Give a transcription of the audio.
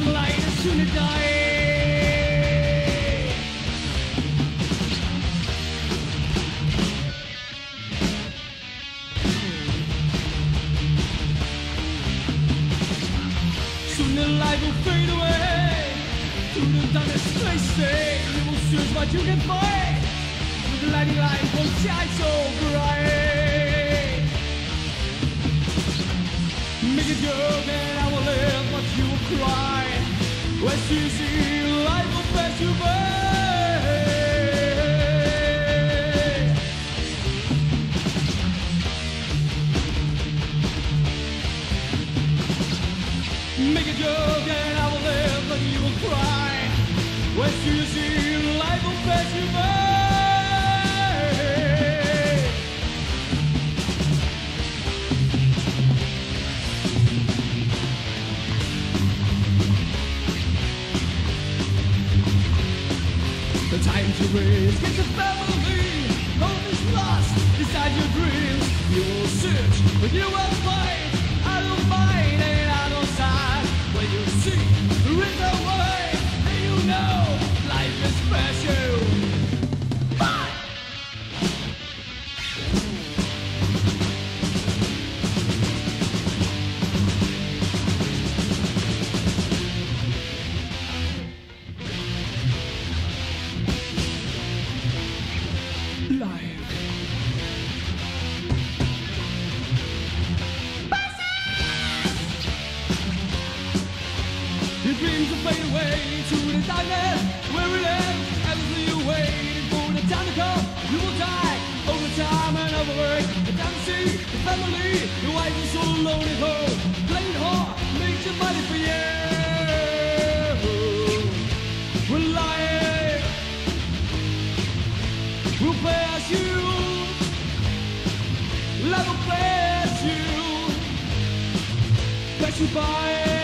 light is soon to die. Soon the light will fade away to the darkest places. You will search what you can find. The blinding light won't shine so bright. Make a joke and I will live, but you will cry. When you see life will pass you by. Make a joke and I will live, but you will cry. When you see life will pass you by. The time to raise, get your family. Hope is lost inside your dreams. You will search, but you will find. I will find and I will side. When you see there is a way, then you know life is special. Bye. Life. Your dreams will fade away to the darkness where we live. Endlessly you waiting for the time to come. You will die over time and overwork. The time to see the family, your wife is so alone at home. Playing hard makes your money for you. When life will pass you, life will pass you by.